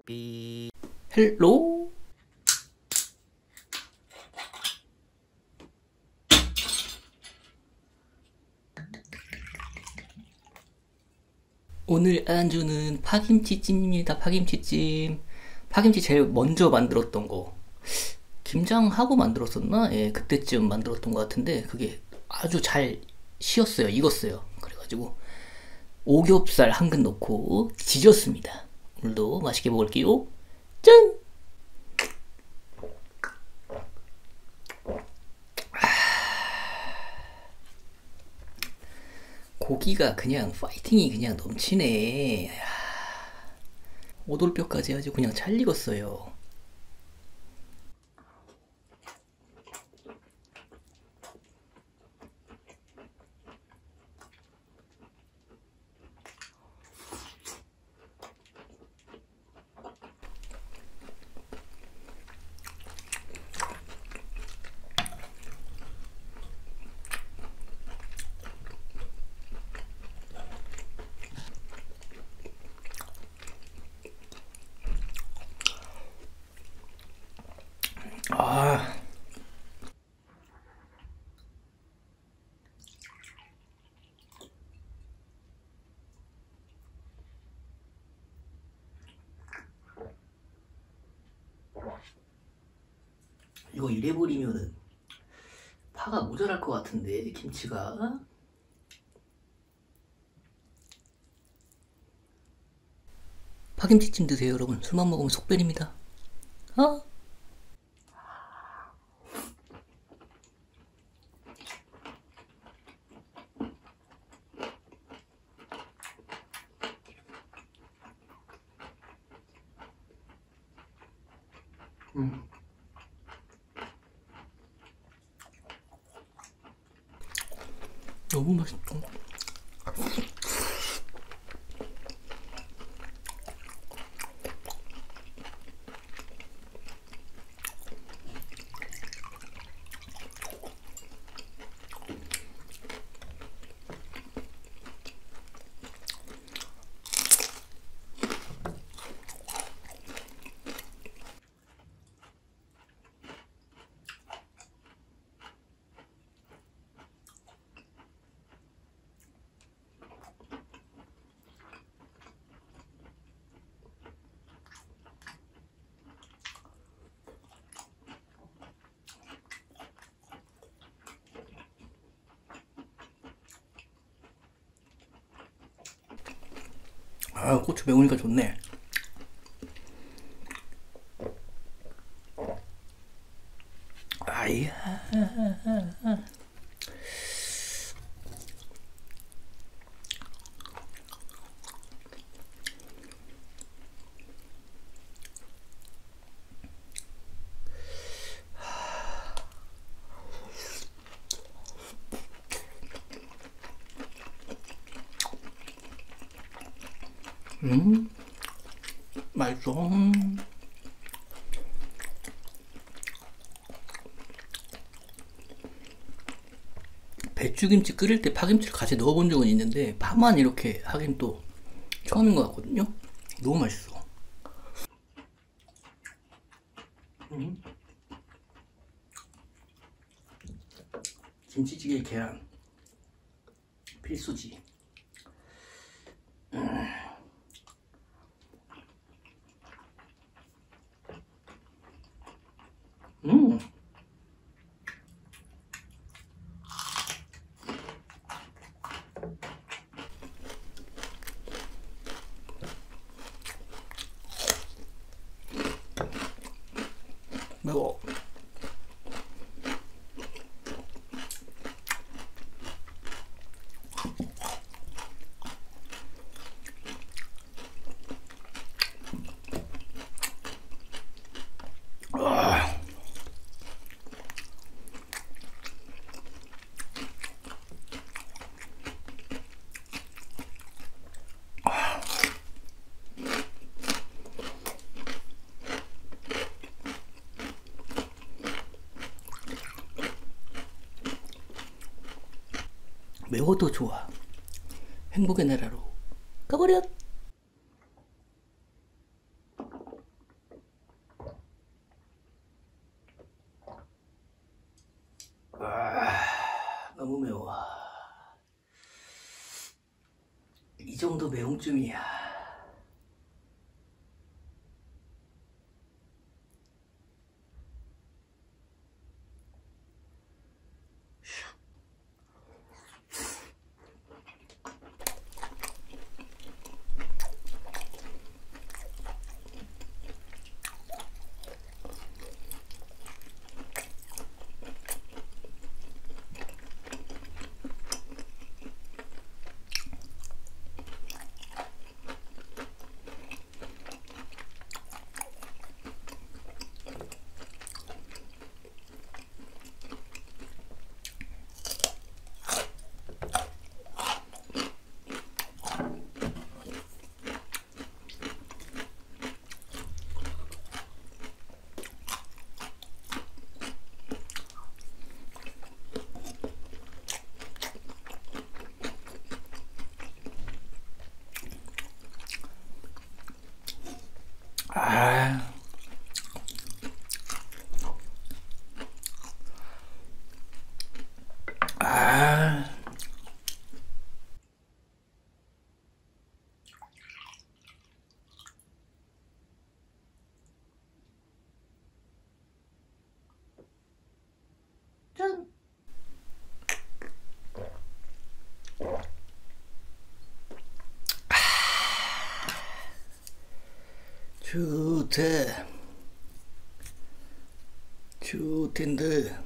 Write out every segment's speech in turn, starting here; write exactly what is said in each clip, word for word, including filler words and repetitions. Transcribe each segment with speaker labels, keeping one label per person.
Speaker 1: 삐 헬로. 오늘 안주는 파김치찜입니다. 파김치찜. 파김치 제일 먼저 만들었던 거 김장하고 만들었었나? 예, 그때쯤 만들었던 것 같은데 그게 아주 잘 쉬었어요. 익었어요. 그래가지고 오겹살 한 근 넣고 지졌습니다. 오늘도 맛있게 먹을게요. 짠! 고기가 그냥 파이팅이 그냥 넘치네. 오돌뼈까지 아주 그냥 잘 익었어요. 아, 이거 이래버리면은 파가 모자랄 것 같은데 김치가. 파김치찜 드세요 여러분. 술만 먹으면 속변입니다. 어? 음. 너무 맛있다. 아, 고추 매우니까 좋네. 아이야. 음, 맛있어. 배추김치 끓일 때 파김치를 같이 넣어본 적은 있는데 파만 이렇게 하긴 또 처음인 것 같거든요. 너무 맛있어. 음. 김치찌개 계란 필수지. 음. 음. 매워. 아. 매워도 좋아. 행복의 나라로 가버려. 아, 너무 매워. 이 정도 매움쯤이야. 아, 아, 짠. 좋다. 좋텐데.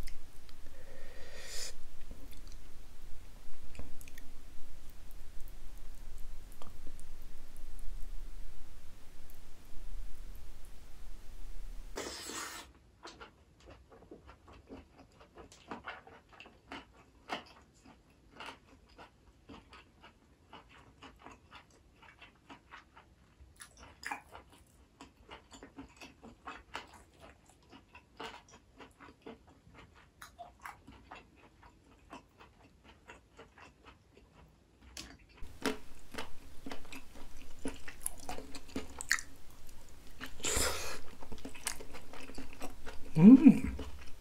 Speaker 1: 음.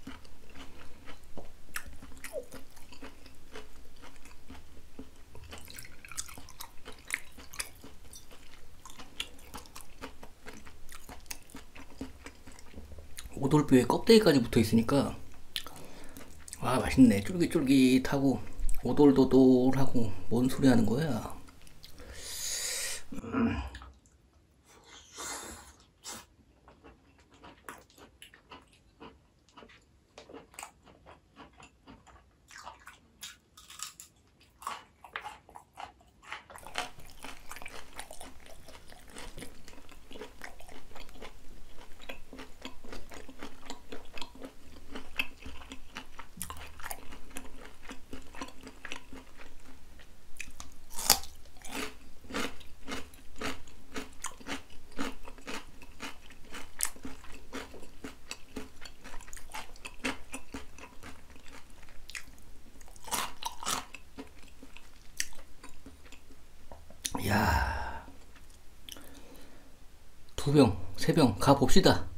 Speaker 1: 오돌뼈에 껍데기까지 붙어 있으니까 아 맛있네. 쫄깃쫄깃하고 오돌도돌하고 뭔 소리 하는 거야? 야, 두 병, 세 병 가 봅시다.